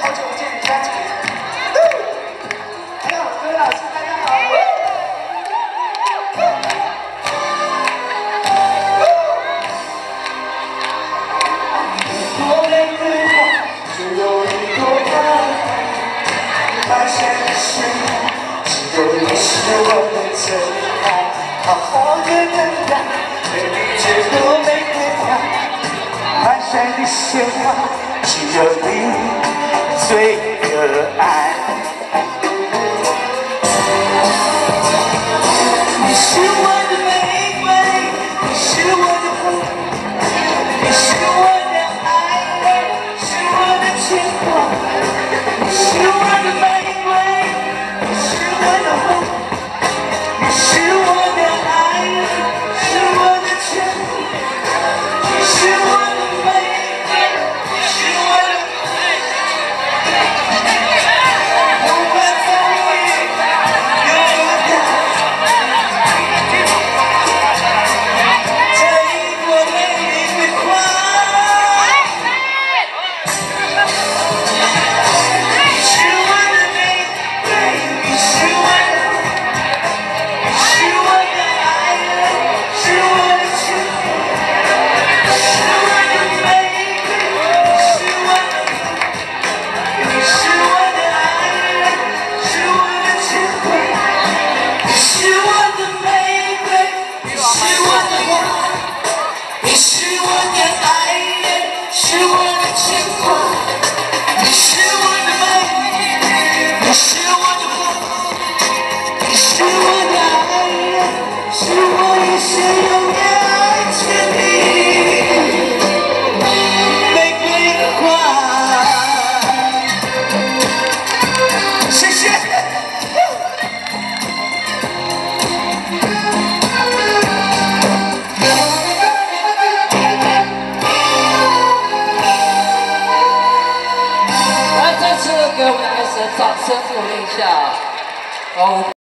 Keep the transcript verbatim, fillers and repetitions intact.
好久不见，佳琪。还有各位老师，大家好。多玫瑰花，只有一朵花，满山的鲜花，只有你是我的最爱。好好的等待，为你这朵玫瑰花，满山的鲜花，只有你最可爱。你是我的玫瑰，你是我的花，你是我的爱人，是我的牵挂。你是我的玫瑰，你是我的花，你是我的爱人，是我的牵挂。你是我的玫瑰，你是我的爱人。不管遭遇有多大，这一朵玫瑰花。你是我的玫瑰，你是我的，你是我的爱人，是我的牵挂。你是我的玫瑰，你是我的，你是我的爱人，是我的牵挂。你是我的玫瑰，你是我的花，你是我的爱人，是我的牵挂。你是我的玫瑰，你是我的花，你是我的爱人，是我一生永远爱着你。玫瑰花，谢谢。 来，再次给我们的 S 掌声鼓励一下。哦。